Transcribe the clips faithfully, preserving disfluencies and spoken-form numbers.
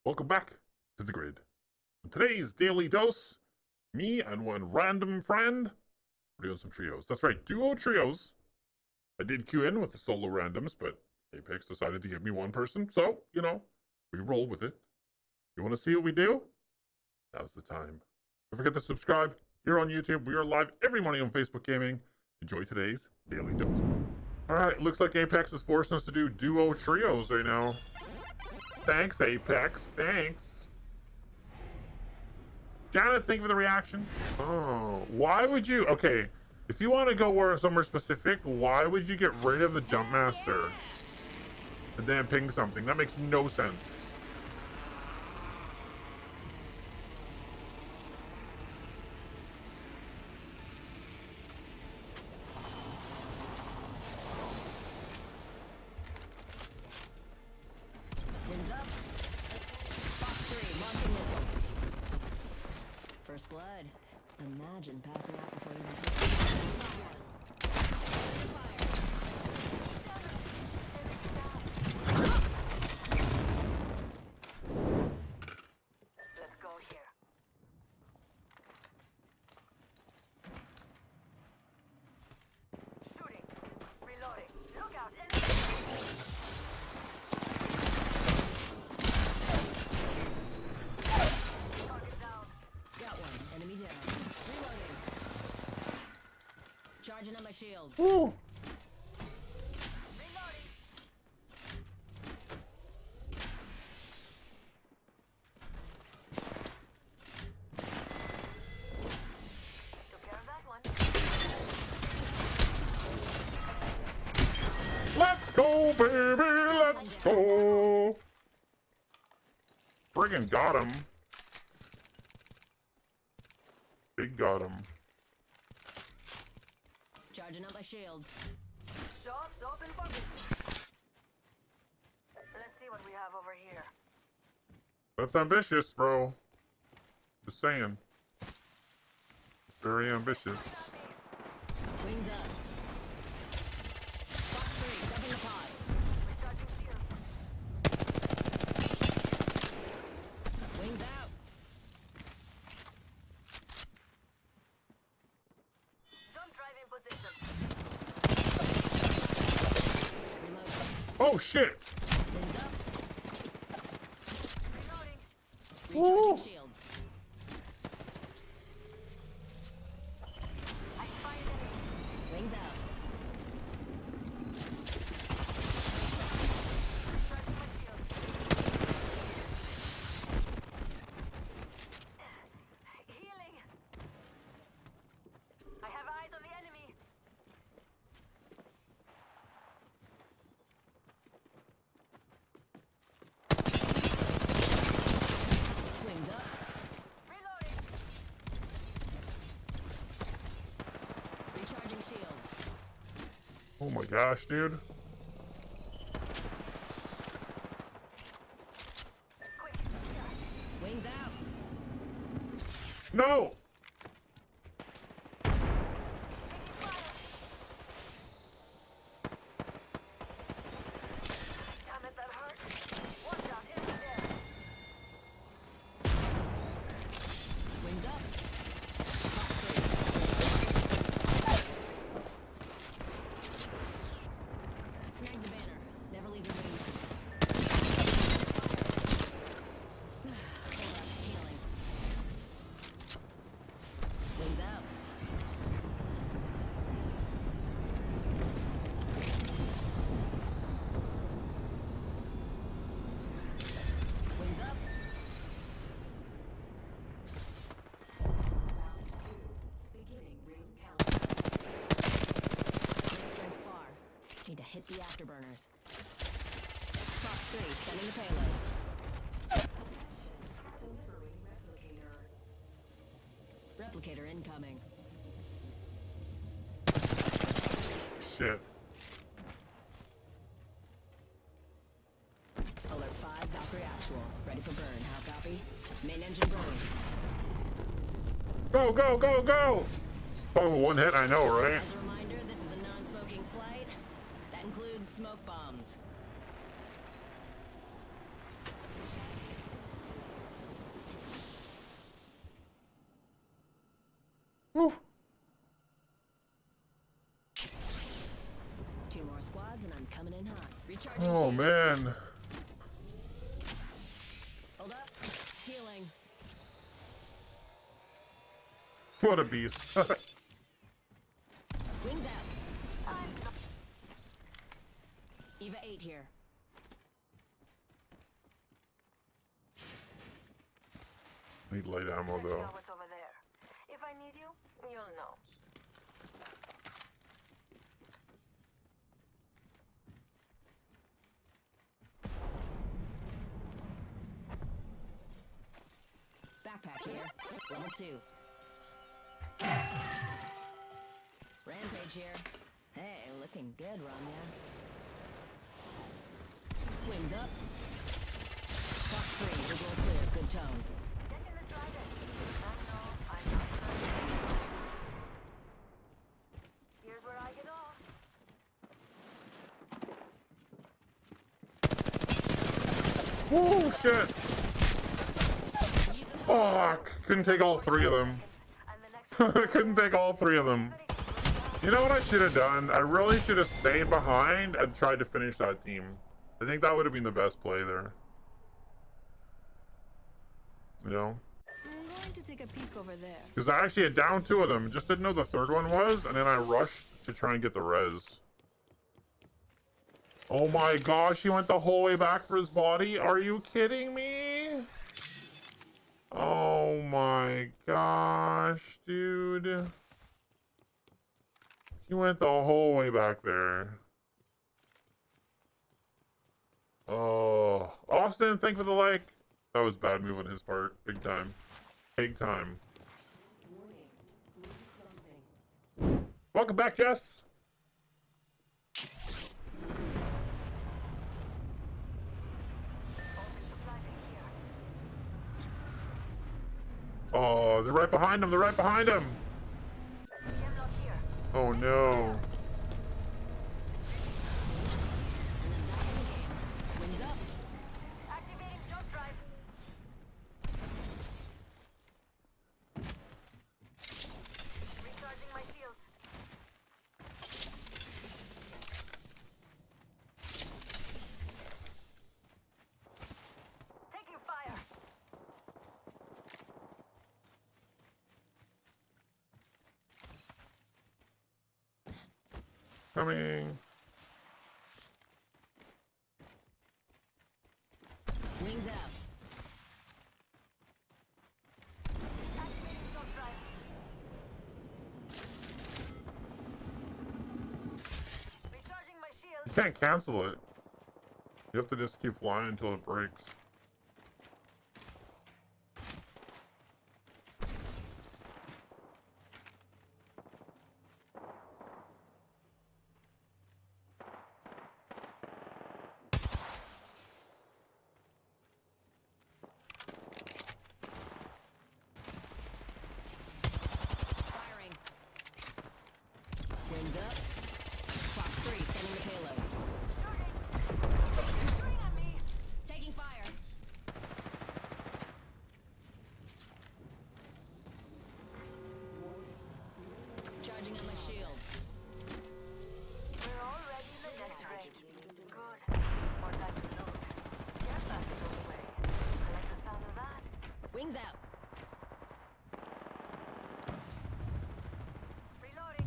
Welcome back to the grid. In today's daily dose, me and one random friend are doing some trios. That's right, duo trios. I did queue in with the solo randoms, but Apex decided to give me one person, so, you know, we roll with it. You want to see what we do? Now's the time. Don't forget to subscribe here on YouTube. We are live every morning on Facebook Gaming. Enjoy today's daily dose. Alright, looks like Apex is forcing us to do duo trios right now. Thanks, Apex. Thanks. Janet, thank you for the reaction. Oh, why would you? Okay, if you want to go where somewhere specific, why would you get rid of the Jump Master and then ping something? That makes no sense. First blood. Imagine passing out before you Let's go here. Shooting. Reloading. Look out. Enemy down. Reloading. Charging on my shield. Ooh. Reloading. Took care of that one. Let's go, baby. Let's go. Friggin' got him. Big got him. Charging up my shields. Shops open for business. Let's see what we have over here. That's ambitious, bro. Just saying. Very ambitious. Wings up. Box three, dumping the pod. Recharging shields. Wings out. Oh shit! Recharging shields. I fired it. Wings out. Recharging my shields. Healing. I have eyes on the enemy. Oh my gosh, dude. Quick. Wings out. No! Damn it, that hurt. Watch out, enemy there. Wings up. Snag the banner. Never leave your wing. Hold up, healing. Wings out. Wings up. Beginning ring count. Next far. Need to hit the afterburners. Fox three, sending the payload. Replicator incoming. Shit. Alert five, Valkyrie actual. Ready for burn. How copy? Main engine burning. Go, go, go, go! Oh, one hit, I know, right? As a reminder, this is a non-smoking flight. That includes smoke bombs. Woo. Two more squads and I'm coming in hot. Recharging Oh shields. man. Hold up. Healing. What a beast. Wings out. Eva eight here. Need light ammo Let you though. know what's over there. If I need you, you'll know. Backpack here. Level two. Rampage here. Hey, looking good, Ramya. Wings up. Fox three, visual clear, good tone. Getting the dragon. I know, I'm not crazy. Here's where I get off. Oh shit. Fuck. Couldn't take all three of them. Couldn't take all three of them. You know what I should have done? I really should have stayed behind and tried to finish that team. I think that would have been the best play there. You know? I'm going to take a peek over there. Because I actually had down two of them, just didn't know the third one was, and then I rushed to try and get the res. Oh my gosh, he went the whole way back for his body? Are you kidding me? Oh my gosh, dude. He went the whole way back there. Oh, Austin, thank you for the like. That was bad move on his part. Big time. Big time. Welcome back, Jess. Oh, they're right behind him. They're right behind him. Oh no. Wings up. Activating jump drive. Recharging my shields. Taking fire. Coming. Wings out. Activating jump drive. Recharging my shield. You can't cancel it. You have to just keep flying until it breaks. Firing. Wings up. Fox three, sending the payload. Shooting. Shooting at me. Taking fire. Charging on my shields. We're already in the next range. Good. More time to load. Care package on the way. I like the sound of that. Wings out. Reloading.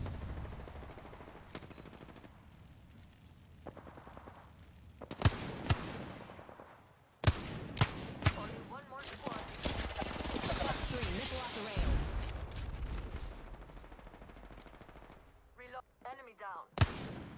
Only one more squad. Fox three, missile off the rails. Reload. Enemy down.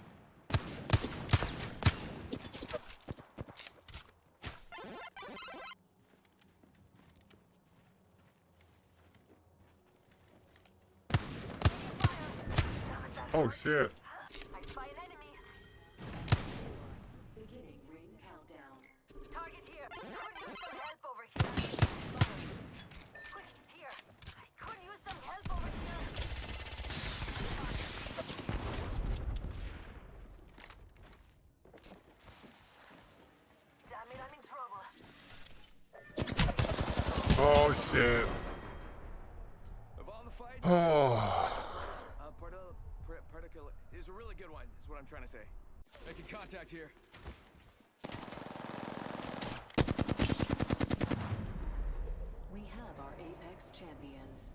Oh shit. I spy an enemy. Beginning ring countdown. Target here. Could use some help over here. Firing. Quick, here. I could use some help over here. Damn it, I'm in trouble. Oh shit. Of all the fights, Oh. Uh, particle, particle is a really good one, is what I'm trying to say. Making contact here. We have our Apex champions.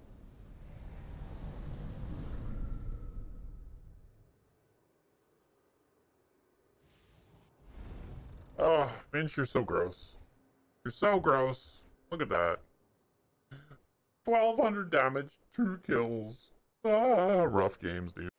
Oh, Finch, you're so gross. You're so gross. Look at that. twelve hundred damage, two kills. Ah, rough games, dude.